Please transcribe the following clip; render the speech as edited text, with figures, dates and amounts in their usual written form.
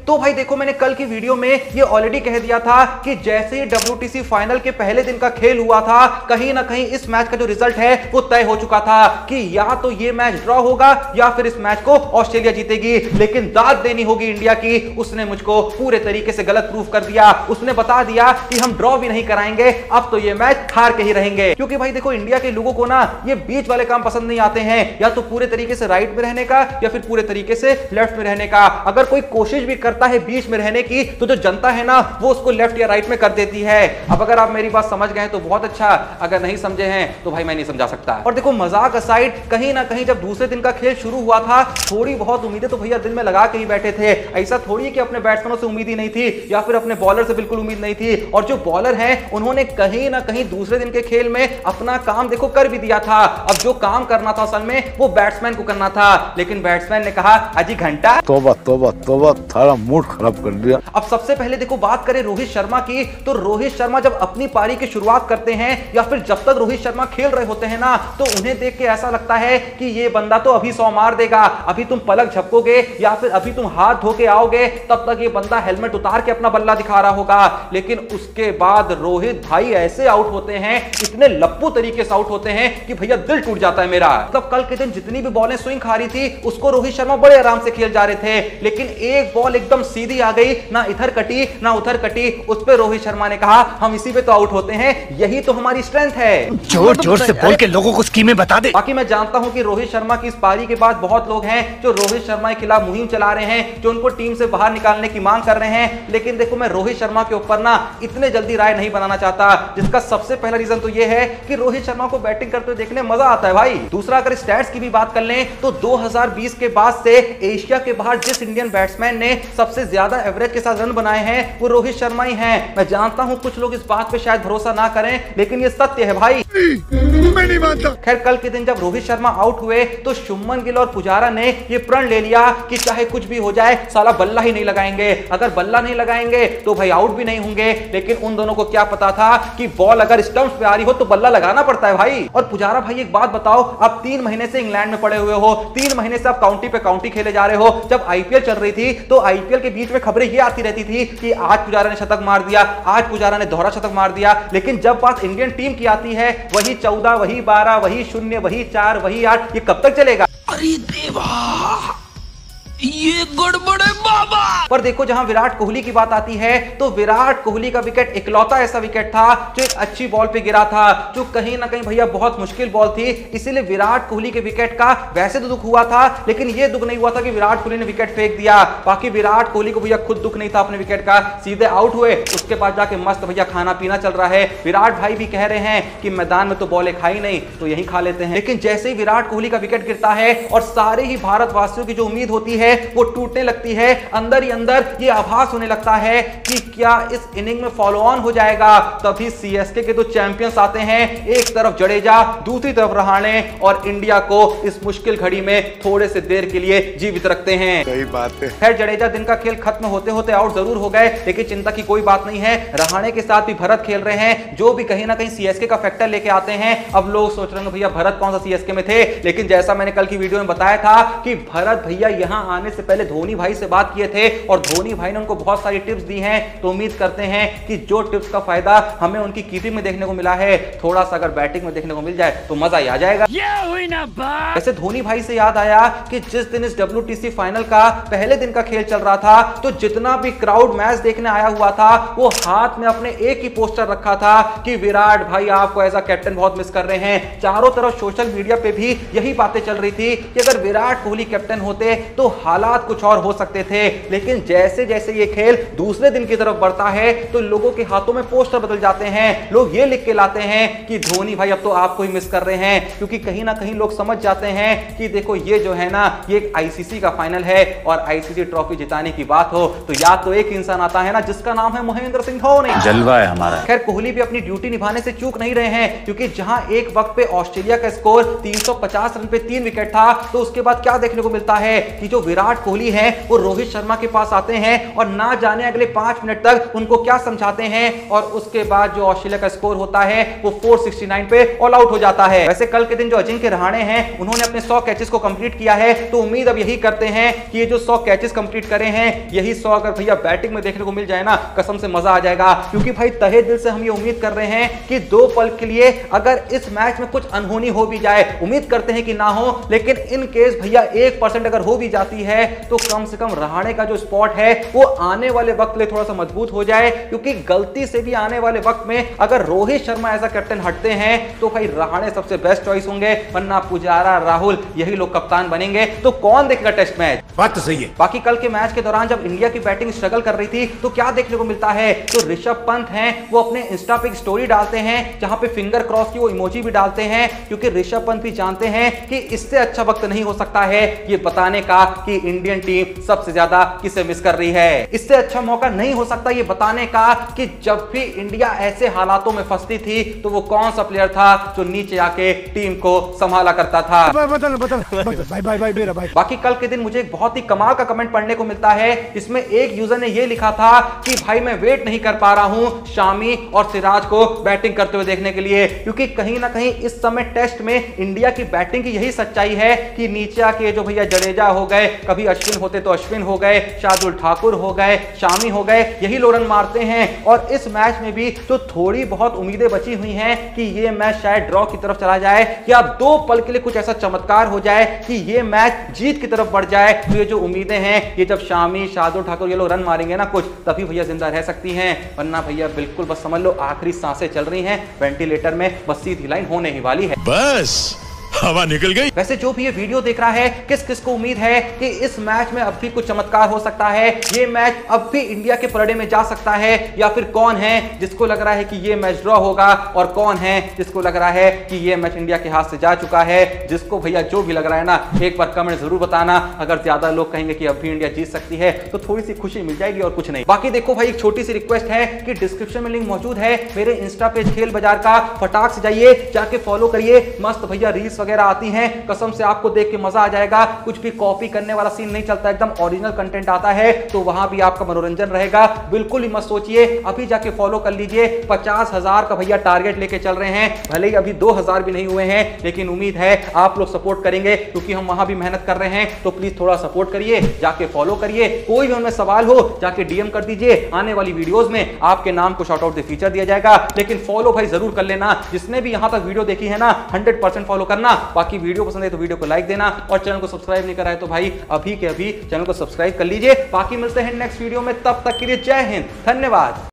तो भाई देखो, मैंने कल की वीडियो में ये ऑलरेडी कह दिया था कि जैसे ही WTC फाइनल के पहले दिन का खेल हुआ था, कहीं ना कहीं इस मैच का जो रिजल्ट है वो तय हो चुका था कि या तो ये मैच ड्रॉ होगा या फिर इस मैच को ऑस्ट्रेलिया जीतेगी। लेकिन दाद देनी होगी इंडिया की, उसने मुझको पूरे तरीके से गलत प्रूफ कर दिया। उसने बता दिया कि हम ड्रॉ भी नहीं कराएंगे, अब तो ये मैच हार के ही रहेंगे। क्योंकि भाई देखो, इंडिया के लोगों को ना ये बीच वाले काम पसंद नहीं आते हैं, या तो पूरे तरीके से राइट में रहने का या फिर पूरे तरीके से लेफ्ट में रहने का। अगर कोई कोशिश भी करता है बीच में रहने की, तो जो जनता है ना वो उसको लेफ्ट या राइट में कर देती है। अब अगर आप मेरी बात समझ गए तो बहुत अच्छा, अगर नहीं समझे हैं तो भाई मैं नहीं समझा सकता। और देखो, मजाक असाइड, कहीं ना कहीं जब दूसरे दिन का खेल शुरू हुआ था, थोड़ी बहुत उम्मीदें तो भैया दिल में लगा के ही बैठे थे। ऐसा थोड़ी है कि अपने बैट्समैनों से उम्मीद ही नहीं थी या फिर अपने बॉलर से बिल्कुल उम्मीद नहीं थी। और जो बॉलर हैं उन्होंने कहीं ना कहीं दूसरे दिन के खेल में अपना काम देखो कर भी दिया था। अब जो काम करना था असल में वो बैट्समैन को करना था, लेकिन बैट्समैन ने कहा अजी घंटा तौबा तौबा तौबा, थारा मूड खराब कर दिया। अब सबसे पहले देखो बात करें रोहित शर्मा की, तो रोहित शर्मा जब अपनी पारी की शुरुआत करते हैं या फिर जब तक रोहित शर्मा खेल रहे होते हैं ना, तो उन्हें देख के ऐसा लगता है कि ये बंदा तो अभी 100 मार देगा, अभी तुम पलक झपकोगे या फिर अभी तुम हाथ धो के आओगे तब तक ये बंदा हेलमेट उतार के अपना बल्ला दिखा रहा होगा। लेकिन उसके बाद रोहित भाई ऐसे आउट होते हैं, इतने लप्पू तरीके से आउट होते हैं कि भैया दिल टूट जाता है मेरा। मतलब कल के दिन जितनी भी बॉलें स्विंग खा रही थी उसको रोहित शर्मा बड़े आराम से खेल जा रहे थे, लेकिन एक बॉल एकदम सीधी आ गई, ना इधर कटी ना उधर कटी, उस पे रोहित शर्मा ने कहा हम इसी पे तो आउट होते हैं, यही तो हमारी स्ट्रेंथ है। जोर जोर से बोल के लोगों को स्कीमें बता दे। बाकी मैं जानता हूं कि रोहित शर्मा की इस पारी के बाद बहुत लोग हैं जो रोहित शर्मा के खिलाफ मुहिम चला रहे हैं, जो उनको टीम से बाहर निकालने की मांग कर रहे हैं। लेकिन देखो, मैं रोहित शर्मा के ऊपर ना इतने जल्दी राय नहीं बनाना चाहता, जिसका सबसे पहला रीजन तो यह है कि रोहित शर्मा को बैटिंग करते हुए देखने मजा आता है भाई। दूसरा, अगर स्टैट्स की भी बात कर लें तो 2020 के बाद से एशिया के बाहर जिस इंडियन बैट्समैन ने सबसे ज्यादा एवरेज के साथ रन बनाए हैं वो रोहित शर्मा ही हैं। मैं जानता हूं कुछ लोग इस बात पे शायद भरोसा ना करें, लेकिन ये सत्य है भाई, मैं नहीं मानता। खैर, कल के दिन जब रोहित शर्मा आउट हुए तो शुभमन गिल और पुजारा ने ये प्रण ले लिया कि चाहे कुछ भी हो जाए साला बल्ला ही नहीं लगाएंगे। अगर बल्ला नहीं लगाएंगे तो भाई आउट भी नहीं होंगे। लेकिन उन दोनों को क्या पता था कि बॉल अगर स्टंप्स पे आ रही हो तो बल्ला लगाना पड़ता है भाई। और पुजारा भाई, एक बात बताओ, आप 3 महीने से इंग्लैंड में पड़े हुए हो, 3 महीने से आप काउंटी पे काउंटी खेले जा रहे हो। जब आईपीएल चल रही थी तो आईपीएल के बीच में खबरें ये आती रहती थी कि आज पुजारा ने शतक मार दिया, आज पुजारा ने दोहरा शतक मार दिया। लेकिन जब बात इंडियन टीम की आती है, वही 14, वही 12, वही 0, वही 4, वही 8, ये कब तक चलेगा? अरे देवा, ये गड़बड़ है बाबा। पर देखो, जहां विराट कोहली की बात आती है तो विराट कोहली का विकेट इकलौता ऐसा विकेट था जो एक अच्छी बॉल पे गिरा था, जो कहीं ना कहीं भैया बहुत मुश्किल बॉल थी। इसीलिए विराट कोहली के विकेट का वैसे तो दुख हुआ था, लेकिन यह दुख नहीं हुआ था कि विराट कोहली ने विकेट फेंक दिया। बाकी विराट कोहली को भैया खुद दुख नहीं था अपने विकेट का, सीधे आउट हुए, उसके बाद जाके मस्त भैया खाना पीना चल रहा है। विराट भाई भी कह रहे हैं कि मैदान में तो बॉलें खाई नहीं तो यही खा लेते हैं। लेकिन जैसे ही विराट कोहली का विकेट गिरता है और सारे ही भारतवासियों की जो उम्मीद होती है वो टूटने लगती है, अंदर ही अंदर ये आभास होने लगता है कि क्या इस इनिंग में फॉलो ऑन हो जाएगा। तभी सीएसके के दो चैंपियंस आते हैं, एक तरफ जडेजा, दूसरी तरफ रहाणे, और इंडिया को इस मुश्किल घड़ी में थोड़े से देर के लिए जीवित रखते हैं। सही बात है। खैर, जडेजा दिन का खेल खत्म होते होते आउट जरूर हो गए, लेकिन चिंता की कोई बात नहीं है। रहाणे के साथ भी भरत खेल रहे हैं, जो भी कहीं ना कहीं सीएसके का फैक्टर लेके आते हैं। अब लोग सोच रहे हैं भैया भरत कौन सा सीएसके में थे, लेकिन जैसा मैंने कल की वीडियो में बताया था कि भरत भैया यहां आने से पहले धोनी भाई से बात किए थे और धोनी भाई ने उनको बहुत सारी टिप्स दी हैं। तो उम्मीद करते हैं कि जो टिप्स का फायदा हमें उनकी कीपिंग में देखने को मिला है, थोड़ा सा अगर बैटिंग में देखने को मिल जाए तो मजा ही आ जाएगा। हुई ना बात। वैसे धोनी भाई से याद आया कि जिस दिन इस WTC फाइनल का पहले दिन का खेल चल रहा था तो जितना भी क्राउड मैच देखने आया हुआ था वो हाथ में अपने एक ही पोस्टर रखा था कि विराट भाई आपको एज अ कैप्टन बहुत मिस कर रहे हैं। चारों तरफ सोशल मीडिया पे भी यही बातें चल रही थी कि अगर विराट कोहली कैप्टन होते तो हालात कुछ और हो सकते थे। लेकिन जैसे जैसे ये खेल दूसरे दिन की तरफ बढ़ता है तो लोगों के हाथों में पोस्टर बदल जाते हैं। लोग ये लिख के लाते हैं कि धोनी भाई अब तो आपको ही मिस कर रहे हैं, क्योंकि कहीं ना कहीं लोग समझ जाते हैं कि देखो ये जो है ना ये एक आईसीसी का फाइनल है और आईसीसी ट्रॉफी जिताने की बात हो तो याद तो एक इंसान आता है ना जिसका नाम है महेंद्र सिंह धोनी। जलवा है हमारा। खैर, कोहली भी अपनी ड्यूटी निभाने से चूक नहीं रहे हैं, क्योंकि जहां एक वक्त पे ऑस्ट्रेलिया का स्कोर 350 रन पे 3 विकेट था, तो उसके बाद क्या देखने को मिलता है कि जो विराट कोहली है वो रोहित शर्मा के पास पास आते हैं और ना जाने अगले 5 मिनट तक उनको क्या समझाते हैं, और उसके बाद जो ऑस्ट्रेलिया का स्कोर होता है वो 469 पे ऑल आउट हो जाता है। वैसे कल के दिन जो अजिंक्य रहाणे हैं उन्होंने अपने 100 कैचेस को कंप्लीट किया है, तो उम्मीद अब यही करते हैं कि ये जो 100 कैचेस कंप्लीट करे हैं यही 100 अगर भैया बैटिंग में देखने को मिल जाए ना, कसम से मजा आ जाएगा। क्योंकि भाई तहे दिल से हम ये उम्मीद कर रहे हैं कि 2 पल के लिए अगर इस मैच में कुछ अनहोनी हो भी जाए, उम्मीद करते हैं कि ना हो, लेकिन इन केस भैया 1% अगर हो भी जाती है तो कम से कम रहाणे का जो स्पॉट है वो आने वाले वक्त लिए थोड़ा सा मजबूत हो जाए। क्योंकि गलती से भी आने वाले वक्त में अगर Rohit Sharma as a captain हटते हैं तो भाई रहाणे सबसे बेस्ट चॉइस होंगे, वरना पुजारा राहुल यही लोग कप्तान बनेंगे। तो कौन देखेगा टेस्ट मैच? बात तो सही है। बाकी कल के मैच के दौरान जब इंडिया की बैटिंग स्ट्रगल कर रही थी तो क्या देखने को मिलता है, तो ऋषभ पंत हैं वो अपने इंस्टा पे स्टोरी डालते हैं जहां पे फिंगर क्रॉस की वो इमोजी भी डालते हैं, क्योंकि ऋषभ पंत भी जानते हैं कि इससे अच्छा वक्त नहीं हो सकता है ये बताने का कि इंडियन टीम सबसे ज्यादा किसे मिस कर रही है। इससे अच्छा मौका नहीं हो सकता ये बताने का कि जब भी इंडिया ऐसे हालातों में फंसती थी तो वो कौन सा प्लेयर था जो नीचे आके टीम को संभाला करता था। भाई मेरा भाई। बाकी कल के दिन मुझे एक बहुत ही कमाल का कमेंट पढ़ने को मिलता है, जिसमें एक यूजर ने यह लिखा था कि भाई मैं वेट नहीं कर पा रहा हूं शामी और सिराज को बैटिंग करते हुए देखने के लिए, क्योंकि कहीं ना कहीं इस समय टेस्ट में इंडिया की बैटिंग की यही सच्चाई है कि नीचे आके जो भैया जडेजा हो गए, कभी अश्विन होते तो अश्विन हो गए, शार्दुल ठाकुर हो गए, शामी हो गए, यही लोग रन मारते हैं। और इस मैच में भी तो थोड़ी बहुत उम्मीदें बची हुई हैं कि ये मैच शायद ड्रॉ की तरफ चला जाए या 2 पल के लिए कुछ ऐसा चमत्कार हो जाए कि ये मैच जीत की तरफ बढ़ जाए। तो ये जो उम्मीदें हैं ये जब शामी शार्दुल ठाकुर ये लोग रन मारेंगे ना कुछ, तभी भैया जिंदा रह सकती हैं, वरना भैया बिल्कुल बस समझ लो आखिरी सांसें चल रही हैं, वेंटिलेटर में बस सीधी लाइन होने ही वाली है। बस हवा निकल गई। वैसे जो भी ये वीडियो देख रहा है, किस किस को उम्मीद है कि इस मैच में अब भी कुछ चमत्कार हो सकता है, ये मैच अब भी इंडिया के पलड़े में जा सकता है, या फिर कौन है जिसको लग रहा है कि ये मैच ड्रॉ होगा और कौन है जिसको लग रहा है कि ये मैच इंडिया के हाथ से जा चुका है? जिसको भैया जो भी लग रहा है ना, एक बार कमेंट जरूर बताना। अगर ज्यादा लोग कहेंगे कि अब भी इंडिया जीत सकती है तो थोड़ी सी खुशी मिल जाएगी और कुछ नहीं। बाकी देखो भाई, एक छोटी सी रिक्वेस्ट है कि डिस्क्रिप्शन में लिंक मौजूद है मेरे इंस्टा पेज खेल बाजार का, फटाक से जाइए, जाके फॉलो करिए। मस्त भैया रील्स वगैरह आती हैं, कसम से आपको देख के मजा आ जाएगा। कुछ भी कॉपी करने वाला सीन नहीं चलता, एकदम ओरिजिनल कंटेंट आता है, तो वहां भी आपका मनोरंजन रहेगा। बिल्कुल ही मत सोचिए, अभी जाके फॉलो कर लीजिए। 50,000 का भैया टारगेट लेके चल रहे हैं, भले ही अभी 2,000 भी नहीं हुए हैं, लेकिन उम्मीद है आप लोग सपोर्ट करेंगे, क्योंकि हम वहां भी मेहनत कर रहे हैं। तो प्लीज थोड़ा सपोर्ट करिए, जाके फॉलो करिए। कोई भी उनमें सवाल हो जाके डीएम कर दीजिए, आने वाली वीडियोस में आपके नाम को शॉर्ट आउट से फीचर दिया जाएगा। लेकिन फॉलो भाई जरूर कर लेना, जिसने भी यहां तक वीडियो देखी है ना, 100% फॉलो करना। बाकी वीडियो पसंद है तो वीडियो को लाइक देना, और चैनल को सब्सक्राइब नहीं करा है तो भाई अभी के अभी चैनल को सब्सक्राइब कर लीजिए। बाकी मिलते हैं नेक्स्ट वीडियो में, तब तक के लिए जय हिंद, धन्यवाद।